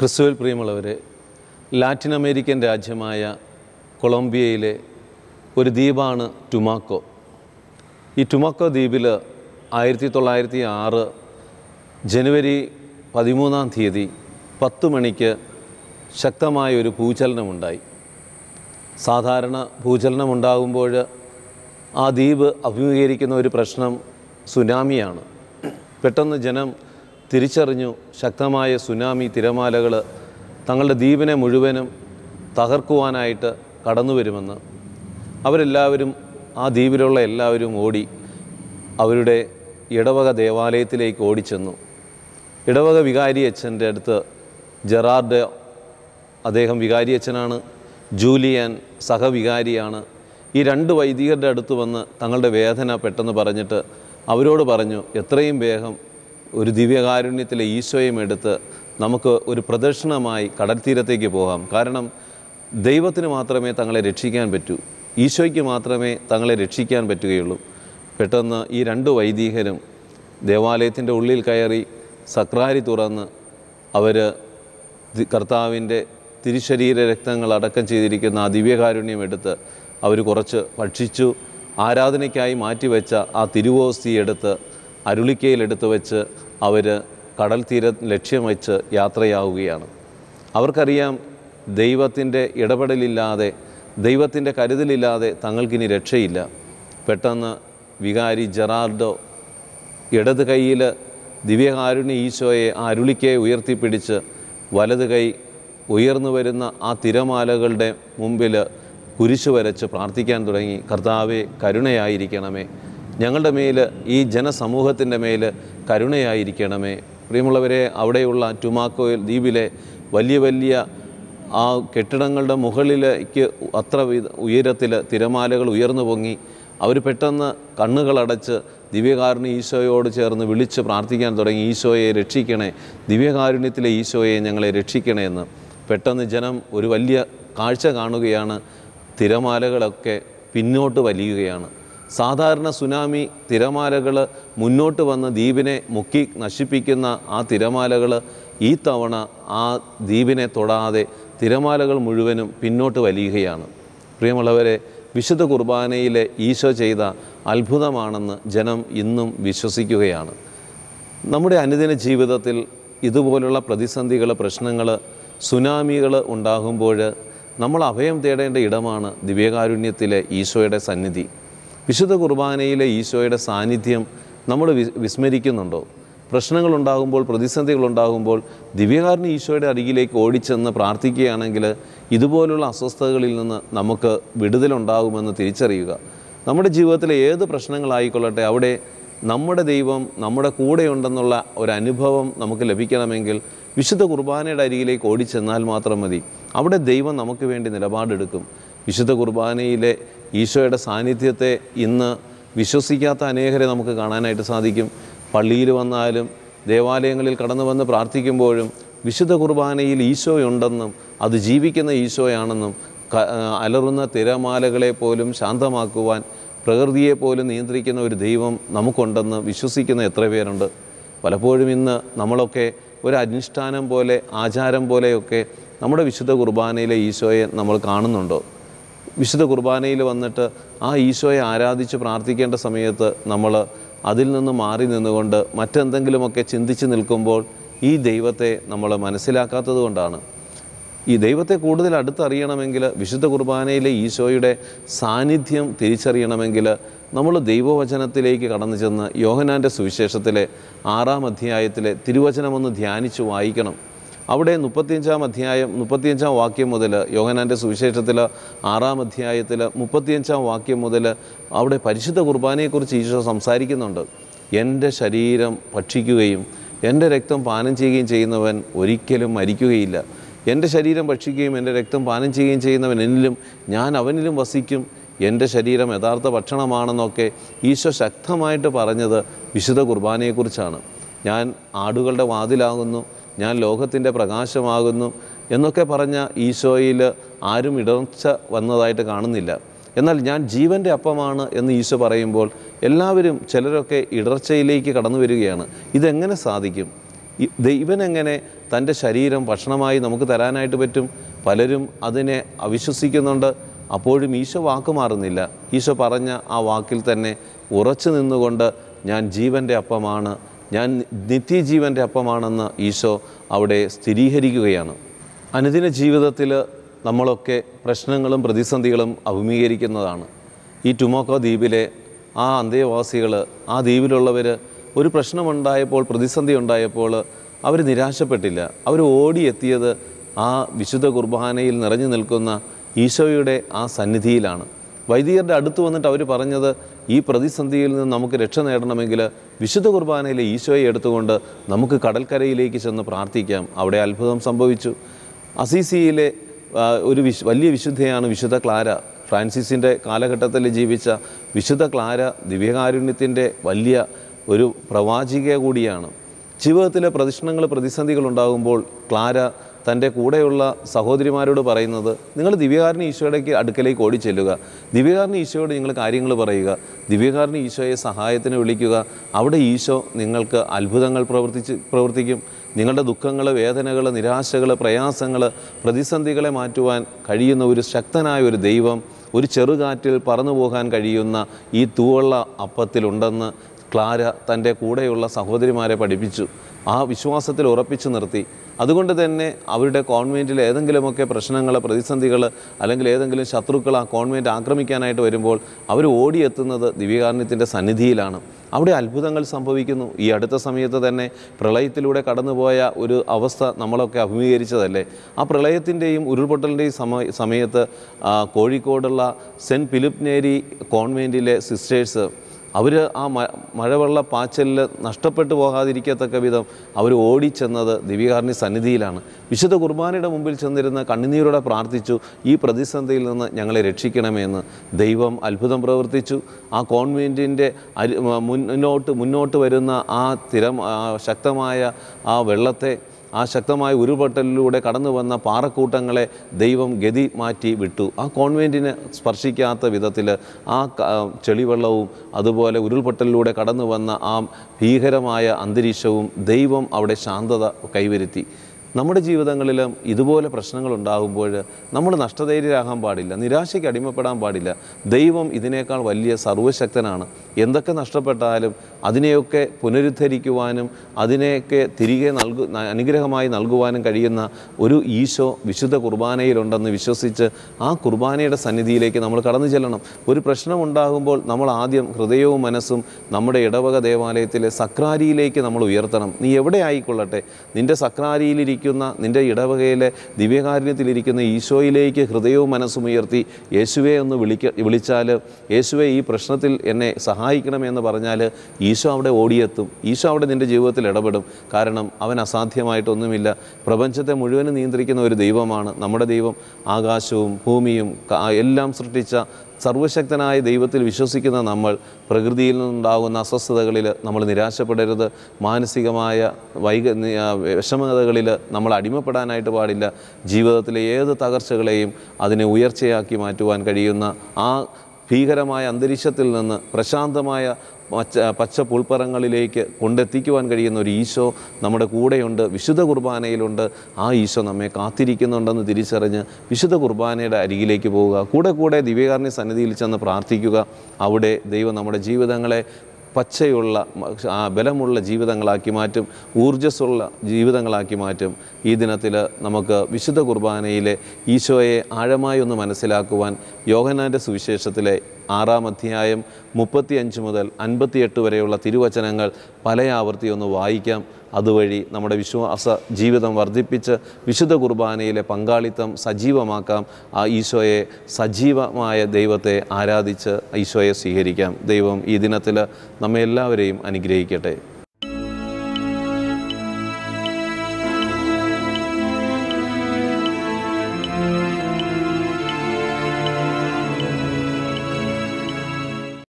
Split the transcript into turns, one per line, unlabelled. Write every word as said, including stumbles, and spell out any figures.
ക്രിസ്തുവിൽ പ്രിയമുള്ളവരെ, Latin American രാജ്യമായ കൊളംബിയയിലെ ഒരു ദ്വീപാണ് ടുമാക്കോ. ഈ ടുമാക്കോ ദ്വീപിൽ ആയിരത്തി തൊള്ളായിരത്തി ആറ് ജനുവരി പതിമൂന്നാം തീയതി പത്ത് മണിക്ക് ശക്തമായൊരു ഭൂചലനമുണ്ടായി. സാധാരണ ഭൂചലനമുണ്ടാകുമ്പോൾ ആ ദ്വീപ് അഭിമുഖീകരിക്കുന്ന ഒരു പ്രശ്നം സുനാമിയാണ്. പെട്ടെന്ന് ജനം തിരിച്ചറിഞ്ഞു ശക്തമായ സുനാമി തിരമാലകൾ തങ്ങളുടെ ദ്വീപിനെ മുഴുവനും തകർക്കുവാനായിട്ട് കടന്നു വരുമെന്ന്. അവരെല്ലാവരും, ആ ദ്വീപിലുള്ള എല്ലാവരും ഓടി അവരുടെ ഇടവക ദേവാലയത്തിലേക്ക് ഓടിച്ചെന്നു. ഇടവക വികാരി അച്ഛൻ്റെ അടുത്ത് ജെറാർഡ്, അദ്ദേഹം വികാരി അച്ഛനാണ്, ജൂലിയൻ സഹവികാരിയാണ്, ഈ രണ്ട് വൈദികരുടെ അടുത്ത് വന്ന് തങ്ങളുടെ വേദന പെട്ടെന്ന് പറഞ്ഞിട്ട് അവരോട് പറഞ്ഞു, എത്രയും വേഗം ഒരു ദിവ്യകാരുണ്യത്തിലെ ഈശോയും എടുത്ത് നമുക്ക് ഒരു പ്രദക്ഷിണമായി കടൽ തീരത്തേക്ക് പോകാം. കാരണം ദൈവത്തിന് മാത്രമേ തങ്ങളെ രക്ഷിക്കാൻ പറ്റൂ, ഈശോയ്ക്ക് മാത്രമേ തങ്ങളെ രക്ഷിക്കാൻ പറ്റുകയുള്ളൂ. പെട്ടെന്ന് ഈ രണ്ട് വൈദികരും ദേവാലയത്തിൻ്റെ ഉള്ളിൽ കയറി സക്രാരി തുറന്ന് അവർ കർത്താവിൻ്റെ തിരുശരീര രക്തങ്ങൾ അടക്കം ചെയ്തിരിക്കുന്ന ആ ദിവ്യകാരുണ്യം എടുത്ത് അവർ കുറച്ച് ഭക്ഷിച്ചു. ആരാധനയ്ക്കായി മാറ്റിവെച്ച ആ തിരുവോസ്തി എടുത്ത് അരുളിക്കയിലെടുത്ത് വെച്ച് അവർ കടൽ തീരം ലക്ഷ്യം വെച്ച് യാത്രയാവുകയാണ്. അവർക്കറിയാം ദൈവത്തിൻ്റെ ഇടപെടലില്ലാതെ, ദൈവത്തിൻ്റെ കരുതലില്ലാതെ തങ്ങൾക്കിനി രക്ഷയില്ല. പെട്ടെന്ന് വികാരി ജെറാർഡോ ഇടത് കൈയിൽ ദിവ്യകാരുണ്യ ഈശോയെ ആ അരുളിക്കയെ ഉയർത്തിപ്പിടിച്ച് വലത് കൈ ഉയർന്നു വരുന്ന ആ തിരമാലകളുടെ മുമ്പിൽ കുരിശു വരച്ച് പ്രാർത്ഥിക്കാൻ തുടങ്ങി. കർത്താവേ, കരുണയായിരിക്കണമേ, ഞങ്ങളുടെ മേൽ, ഈ ജനസമൂഹത്തിൻ്റെ മേൽ കരുണയായിരിക്കണമേ. പ്രിയമുള്ളവരെ, അവിടെയുള്ള ടുമാക്കോ ദ്വീപിലെ വലിയ വലിയ ആ കെട്ടിടങ്ങളുടെ മുകളിലേക്ക് അത്ര ഉയരത്തിൽ തിരമാലകൾ ഉയർന്നു പൊങ്ങി. അവർ പെട്ടെന്ന് കണ്ണുകളടച്ച് ദിവ്യകാരുണ്യ ഈശോയോട് ചേർന്ന് വിളിച്ച് പ്രാർത്ഥിക്കാൻ തുടങ്ങി, ഈശോയെ രക്ഷിക്കണേ, ദിവ്യകാരുണ്യത്തിലെ ഈശോയെ ഞങ്ങളെ രക്ഷിക്കണേ എന്ന്. പെട്ടെന്ന് ജനം ഒരു വലിയ കാഴ്ച കാണുകയാണ്. തിരമാലകളൊക്കെ പിന്നോട്ട് വലിയുകയാണ്. സാധാരണ സുനാമി തിരമാലകൾ മുന്നോട്ട് വന്ന് ദ്വീപിനെ മുക്കി നശിപ്പിക്കുന്ന ആ തിരമാലകൾ ഈ തവണ ആ ദ്വീപിനെ തൊടാതെ തിരമാലകൾ മുഴുവനും പിന്നോട്ട് വലിയുകയാണ്. പ്രിയമുള്ളവരെ, വിശുദ്ധ കുർബാനയിലെ ഈശോ ചെയ്ത അത്ഭുതമാണെന്ന് ജനം ഇന്നും വിശ്വസിക്കുകയാണ്. നമ്മുടെ അനുദിന ജീവിതത്തിൽ ഇതുപോലുള്ള പ്രതിസന്ധികൾ, പ്രശ്നങ്ങൾ, സുനാമികൾ ഉണ്ടാകുമ്പോൾ നമ്മൾ അഭയം തേടേണ്ട ഇടമാണ് ദിവ്യകാരുണ്യത്തിലെ ഈശോയുടെ സന്നിധി. വിശുദ്ധ കുർബാനയിലെ ഈശോയുടെ സാന്നിധ്യം നമ്മൾ വിസ്മരിക്കുന്നുണ്ടോ? പ്രശ്നങ്ങളുണ്ടാകുമ്പോൾ, പ്രതിസന്ധികളുണ്ടാകുമ്പോൾ ദിവ്യകാരുണ്യ ഈശോയുടെ അരികിലേക്ക് ഓടിച്ചെന്ന് പ്രാർത്ഥിക്കുകയാണെങ്കിൽ ഇതുപോലുള്ള അസ്വസ്ഥതകളിൽ നിന്ന് നമുക്ക് വിടുതലുണ്ടാകുമെന്ന് തിരിച്ചറിയുക. നമ്മുടെ ജീവിതത്തിലെ ഏത് പ്രശ്നങ്ങളായിക്കൊള്ളട്ടെ, അവിടെ നമ്മുടെ ദൈവം നമ്മുടെ കൂടെയുണ്ടെന്നുള്ള ഒരനുഭവം നമുക്ക് ലഭിക്കണമെങ്കിൽ വിശുദ്ധ കുർബാനയുടെ അരികിലേക്ക് ഓടിച്ചെന്നാൽ മാത്രം മതി. അവിടെ ദൈവം നമുക്ക് വേണ്ടി നിലപാടെടുക്കും. വിശുദ്ധ കുർബാനയിലെ ഈശോയുടെ സാന്നിധ്യത്തെ ഇന്ന് വിശ്വസിക്കാത്ത അനേകരെ നമുക്ക് കാണാനായിട്ട് സാധിക്കും. പള്ളിയിൽ വന്നാലും ദേവാലയങ്ങളിൽ കടന്നു വന്ന് പ്രാർത്ഥിക്കുമ്പോഴും വിശുദ്ധ കുർബാനയിൽ ഈശോയുണ്ടെന്നും അത് ജീവിക്കുന്ന ഈശോയാണെന്നും അലറുന്ന തിരമാലകളെ പോലും ശാന്തമാക്കുവാൻ, പ്രകൃതിയെപ്പോലും നിയന്ത്രിക്കുന്ന ഒരു ദൈവം നമുക്കുണ്ടെന്ന് വിശ്വസിക്കുന്ന എത്ര പേരുണ്ട്? പലപ്പോഴും ഇന്ന് നമ്മളൊക്കെ ഒരു അനുഷ്ഠാനം പോലെ, ആചാരം പോലെയൊക്കെ നമ്മുടെ വിശുദ്ധ കുർബാനയിലെ ഈശോയെ നമ്മൾ കാണുന്നുണ്ടോ? വിശുദ്ധ കുർബാനയിൽ വന്നിട്ട് ആ ഈശോയെ ആരാധിച്ച് പ്രാർത്ഥിക്കേണ്ട സമയത്ത് നമ്മൾ അതിൽ നിന്ന് മാറി നിന്നുകൊണ്ട് മറ്റെന്തെങ്കിലുമൊക്കെ ചിന്തിച്ച് നിൽക്കുമ്പോൾ ഈ ദൈവത്തെ നമ്മൾ മനസ്സിലാക്കാത്തത് കൊണ്ടാണ്. ഈ ദൈവത്തെ കൂടുതൽ അടുത്തറിയണമെങ്കിൽ, വിശുദ്ധ കുർബാനയിലെ ഈശോയുടെ സാന്നിധ്യം തിരിച്ചറിയണമെങ്കിൽ നമ്മൾ ദൈവവചനത്തിലേക്ക് കടന്നു ചെന്ന് യോഹന്നാൻ്റെ സുവിശേഷത്തിലെ ആറാം അധ്യായത്തിലെ തിരുവചനമൊന്ന് ധ്യാനിച്ച് വായിക്കണം. അവിടെ മുപ്പത്തിയഞ്ചാം അധ്യായം മുപ്പത്തിയഞ്ചാം വാക്യം മുതൽ, യോഹന്നാൻ്റെ സുവിശേഷത്തിൽ ആറാം അധ്യായത്തിൽ മുപ്പത്തിയഞ്ചാം വാക്യം മുതൽ അവിടെ പരിശുദ്ധ കുർബാനയെക്കുറിച്ച് ഈശോ സംസാരിക്കുന്നുണ്ട്. എൻ്റെ ശരീരം ഭക്ഷിക്കുകയും എൻ്റെ രക്തം പാനം ചെയ്യുകയും ചെയ്യുന്നവൻ ഒരിക്കലും മരിക്കുകയില്ല. എൻ്റെ ശരീരം ഭക്ഷിക്കുകയും എൻ്റെ രക്തം പാനം ചെയ്യുകയും ചെയ്യുന്നവൻ എന്നിലും ഞാൻ അവനിലും വസിക്കും. എൻ്റെ ശരീരം യഥാർത്ഥ ഭക്ഷണമാണെന്നൊക്കെ ഈശോ ശക്തമായിട്ട് പറഞ്ഞത് വിശുദ്ധ കുർബാനയെക്കുറിച്ചാണ്. ഞാൻ ആടുകളുടെ വാതിലാകുന്നു, ഞാൻ ലോകത്തിൻ്റെ പ്രകാശമാകുന്നു എന്നൊക്കെ പറഞ്ഞ ഈശോയിൽ ആരും ഇടർച്ച വന്നതായിട്ട് കാണുന്നില്ല. എന്നാൽ ഞാൻ ജീവൻ്റെ അപ്പമാണ് എന്ന് ഈശോ പറയുമ്പോൾ എല്ലാവരും ചിലരൊക്കെ ഇടർച്ചയിലേക്ക് കടന്നു വരികയാണ്. ഇതെങ്ങനെ സാധിക്കും? ദൈവനെങ്ങനെ തൻ്റെ ശരീരം ഭക്ഷണമായി നമുക്ക് തരാനായിട്ട് പറ്റും? പലരും അതിനെ അവിശ്വസിക്കുന്നുണ്ട്. അപ്പോഴും ഈശോ വാക്ക് മാറുന്നില്ല. ഈശോ പറഞ്ഞ ആ വാക്കിൽ തന്നെ ഉറച്ചു നിന്നുകൊണ്ട് ഞാൻ ജീവൻ്റെ അപ്പമാണ്, ഞാൻ നിത്യജീവൻ്റെ അപ്പമാണെന്ന് ഈശോ അവിടെ സ്ഥിരീകരിക്കുകയാണ്. അനുദിന ജീവിതത്തിൽ നമ്മളൊക്കെ പ്രശ്നങ്ങളും പ്രതിസന്ധികളും അഭിമുഖീകരിക്കുന്നതാണ്. ഈ ടുമോക്കോ ദ്വീപിലെ ആ അന്തേവാസികൾ, ആ ദ്വീപിലുള്ളവർ ഒരു പ്രശ്നമുണ്ടായപ്പോൾ, പ്രതിസന്ധി ഉണ്ടായപ്പോൾ അവർ നിരാശപ്പെട്ടില്ല. അവർ ഓടിയെത്തിയത് ആ വിശുദ്ധ കുർബാനയിൽ നിറഞ്ഞു നിൽക്കുന്ന ഈശോയുടെ ആ സന്നിധിയിലാണ്. വൈദികരുടെ അടുത്ത് വന്നിട്ട് അവർ പറഞ്ഞത്, ഈ പ്രതിസന്ധിയിൽ നിന്ന് നമുക്ക് രക്ഷ നേടണമെങ്കിൽ വിശുദ്ധ കുർബാനയിലെ ഈശോയെ എടുത്തുകൊണ്ട് നമുക്ക് കടൽക്കരയിലേക്ക് ചെന്ന് പ്രാർത്ഥിക്കാം. അവിടെ അത്ഭുതം സംഭവിച്ചു. അസീസിയിലെ ഒരു വിശ് വലിയ വിശുദ്ധയാണ് വിശുദ്ധ ക്ലാര. ഫ്രാൻസിസിൻ്റെ കാലഘട്ടത്തിൽ ജീവിച്ച വിശുദ്ധ ക്ലാര ദിവ്യകാരുണ്യത്തിൻ്റെ വലിയ ഒരു പ്രവാചിക കൂടിയാണ്. ജീവിതത്തിലെ പ്രശ്നങ്ങൾ, പ്രതിസന്ധികൾ ഉണ്ടാകുമ്പോൾ ക്ലാര തൻ്റെ കൂടെയുള്ള സഹോദരിമാരോട് പറയുന്നത്, നിങ്ങൾ ദിവ്യകാരുണ്യ ഈശോയുടെക്ക് അടുക്കലേക്ക് ഓടിച്ചെല്ലുക, ദിവ്യകാരുണ്യ ഈശോയോട് നിങ്ങൾ കാര്യങ്ങൾ പറയുക, ദിവ്യകാരുണ്യ ഈശോയെ സഹായത്തിന് വിളിക്കുക. അവിടെ ഈശോ നിങ്ങൾക്ക് അത്ഭുതങ്ങൾ പ്രവർത്തിച്ച് പ്രവർത്തിക്കും. നിങ്ങളുടെ ദുഃഖങ്ങൾ, വേദനകൾ, നിരാശകൾ, പ്രയാസങ്ങൾ, പ്രതിസന്ധികളെ മാറ്റുവാൻ കഴിയുന്ന ഒരു ശക്തനായ ഒരു ദൈവം ഒരു ചെറുകാറ്റിൽ പറന്നു പോകാൻ കഴിയുന്ന ഈ തൂവള്ള അപ്പത്തിലുണ്ടെന്ന് ക്ലാര തൻ്റെ കൂടെയുള്ള സഹോദരിമാരെ പഠിപ്പിച്ചു. ആ വിശ്വാസത്തിൽ ഉറപ്പിച്ചു നിർത്തി. അതുകൊണ്ട് തന്നെ അവരുടെ കോൺവെൻറ്റിൽ ഏതെങ്കിലുമൊക്കെ പ്രശ്നങ്ങൾ, പ്രതിസന്ധികൾ അല്ലെങ്കിൽ ഏതെങ്കിലും ശത്രുക്കൾ ആ കോൺവെൻറ്റ് ആക്രമിക്കാനായിട്ട് വരുമ്പോൾ അവർ ഓടിയെത്തുന്നത് ദിവ്യകാരുണ്യത്തിൻ്റെ സന്നിധിയിലാണ്. അവിടെ അത്ഭുതങ്ങൾ സംഭവിക്കുന്നു. ഈ അടുത്ത സമയത്ത് തന്നെ പ്രളയത്തിലൂടെ കടന്നുപോയ ഒരു അവസ്ഥ നമ്മളൊക്കെ അഭിമുഖീകരിച്ചതല്ലേ. ആ പ്രളയത്തിൻ്റെയും ഉരുൾപൊട്ടലിൻ്റെയും സമയ സമയത്ത് കോഴിക്കോടുള്ള സെൻറ്റ് ഫിലിപ്പ് നേരി കോൺവെൻറ്റിലെ സിസ്റ്റേഴ്സ് അവർ ആ മ മഴവെള്ള പാച്ചലിൽ നഷ്ടപ്പെട്ടു പോകാതിരിക്കത്തക്ക വിധം അവർ ഓടിച്ചെന്നത് ദിവ്യകാരുണ്യ സന്നിധിയിലാണ്. വിശുദ്ധ കുർബാനയുടെ മുമ്പിൽ ചെന്നിരുന്ന് കണ്ണുനീരോടെ പ്രാർത്ഥിച്ചു, ഈ പ്രതിസന്ധിയിൽ നിന്ന് ഞങ്ങളെ രക്ഷിക്കണമെന്ന്. ദൈവം അത്ഭുതം പ്രവർത്തിച്ചു. ആ കോൺവെൻറ്റിൻ്റെ അരി മുന്നോട്ട് മുന്നോട്ട് വരുന്ന ആ തിരം ശക്തമായ ആ വെള്ളത്തെ, ആ ശക്തമായ ഉരുൾപൊട്ടലിലൂടെ കടന്നു വന്ന പാറക്കൂട്ടങ്ങളെ ദൈവം ഗതി മാറ്റി വിട്ടു. ആ കോൺവെൻറ്റിന് സ്പർശിക്കാത്ത വിധത്തിൽ ആ ചെളിവെള്ളവും അതുപോലെ ഉരുൾപൊട്ടലിലൂടെ കടന്നു വന്ന ആ ഭീകരമായ അന്തരീക്ഷവും ദൈവം അവിടെ ശാന്തത കൈവരുത്തി. നമ്മുടെ ജീവിതങ്ങളിലും ഇതുപോലെ പ്രശ്നങ്ങളുണ്ടാകുമ്പോൾ നമ്മൾ നഷ്ടധൈര്യരാകാൻ പാടില്ല, നിരാശയ്ക്ക് അടിമപ്പെടാൻ പാടില്ല. ദൈവം ഇതിനേക്കാൾ വലിയ സർവ്വശക്തനാണ്. എന്തൊക്കെ നഷ്ടപ്പെട്ടാലും അതിനെയൊക്കെ പുനരുദ്ധരിക്കുവാനും അതിനെയൊക്കെ തിരികെ നൽകു അനുഗ്രഹമായി നൽകുവാനും കഴിയുന്ന ഒരു ഈശോ വിശുദ്ധ കുർബാനയിലുണ്ടെന്ന് വിശ്വസിച്ച് ആ കുർബാനയുടെ സന്നിധിയിലേക്ക് നമ്മൾ കടന്നു ചെല്ലണം. ഒരു പ്രശ്നമുണ്ടാകുമ്പോൾ നമ്മൾ ആദ്യം ഹൃദയവും മനസ്സും നമ്മുടെ ഇടവക ദേവാലയത്തിലെ സക്രാരിയിലേക്ക് നമ്മൾ ഉയർത്തണം. നീ എവിടെ ആയിക്കൊള്ളട്ടെ, നിൻ്റെ സക്രാരിയിലിരിക്കും നിൻ്റെ ഇടവകയിലെ ദിവ്യകാരുണ്യത്തിലിരിക്കുന്ന ഈശോയിലേക്ക് ഹൃദയവും മനസ്സും ഉയർത്തി യേശുവെ ഒന്ന് വിളിക്ക വിളിച്ചാൽ യേശുവെ ഈ പ്രശ്നത്തിൽ എന്നെ സഹായിക്കണമെന്ന് പറഞ്ഞാൽ ഈശോ അവിടെ ഓടിയെത്തും. ഈശോ അവിടെ നിൻ്റെ ജീവിതത്തിൽ ഇടപെടും. കാരണം അവൻ അസാധ്യമായിട്ടൊന്നുമില്ല. പ്രപഞ്ചത്തെ മുഴുവനും നിയന്ത്രിക്കുന്ന ഒരു ദൈവമാണ് നമ്മുടെ ദൈവം. ആകാശവും ഭൂമിയും എല്ലാം സൃഷ്ടിച്ച സർവശക്തനായ ദൈവത്തിൽ വിശ്വസിക്കുന്ന നമ്മൾ പ്രകൃതിയിൽ നിന്നുണ്ടാകുന്ന അസ്വസ്ഥതകളിൽ നമ്മൾ നിരാശപ്പെടരുത്. മാനസികമായ വൈക വിഷമതകളിൽ നമ്മൾ അടിമപ്പെടാനായിട്ട് പാടില്ല. ജീവിതത്തിലെ ഏത് തകർച്ചകളെയും അതിനെ ഉയർച്ചയാക്കി മാറ്റുവാൻ കഴിയുന്ന ആ ഭീകരമായ അന്തരീക്ഷത്തിൽ നിന്ന് പ്രശാന്തമായ പച്ച പച്ച പുൽപ്പറങ്ങളിലേക്ക് കൊണ്ടെത്തിക്കുവാൻ കഴിയുന്ന ഒരു ഈശോ നമ്മുടെ കൂടെയുണ്ട്, വിശുദ്ധ കുർബാനയിലുണ്ട്. ആ ഈശോ നമ്മെ കാത്തിരിക്കുന്നുണ്ടെന്ന് തിരിച്ചറിഞ്ഞ് വിശുദ്ധ കുർബാനയുടെ അരികിലേക്ക് പോവുക. കൂടെ കൂടെ ദിവ്യകാരുണ്യ സന്നിധിയിൽ ചെന്ന് പ്രാർത്ഥിക്കുക. അവിടെ ദൈവം നമ്മുടെ ജീവിതങ്ങളെ പച്ചയുള്ള ബലമുള്ള ജീവിതങ്ങളാക്കി മാറ്റും, ഊർജ്ജസ്സുള്ള ജീവിതങ്ങളാക്കി മാറ്റും. ഈ ദിനത്തിൽ നമുക്ക് വിശുദ്ധ കുർബാനയിലെ ഈശോയെ ആഴമായി ഒന്ന് മനസ്സിലാക്കുവാൻ യോഹന്നാൻ്റെ സുവിശേഷത്തിലെ ആറാം അധ്യായം മുപ്പത്തിയഞ്ച് മുതൽ അൻപത്തിയെട്ട് വരെയുള്ള തിരുവചനങ്ങൾ പലയാവർത്തി ഒന്ന് വായിക്കാം. അതുവഴി നമ്മുടെ വിശ്വാസ ജീവിതം വർദ്ധിപ്പിച്ച് വിശുദ്ധ കുർബാനയിലെ പങ്കാളിത്തം സജീവമാക്കാം. ആ ഈശോയെ, സജീവമായ ദൈവത്തെ ആരാധിച്ച് ഈശോയെ സ്വീകരിക്കാം. ദൈവം ഈ ദിനത്തിൽ നമ്മെ എല്ലാവരെയും അനുഗ്രഹിക്കട്ടെ.